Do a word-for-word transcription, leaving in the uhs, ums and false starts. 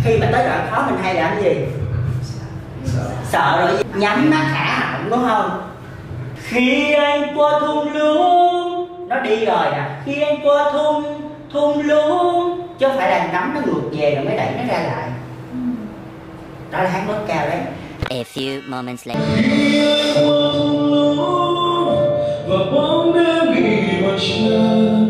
Khi mà tới đoạn khó mình hay làm cái gì? Sợ, sợ rồi nhắm mắt thả họng đúng không? Khi anh qua thung lũng, nó đi rồi nè. Khi anh qua thung thung lũng, chứ không phải là nắm nó ngược về rồi mới đẩy nó ra lại. Đó là hát nốt cao đấy. A few moments later. Khi anh qua thung lũng và bóng đêm bị mặt trời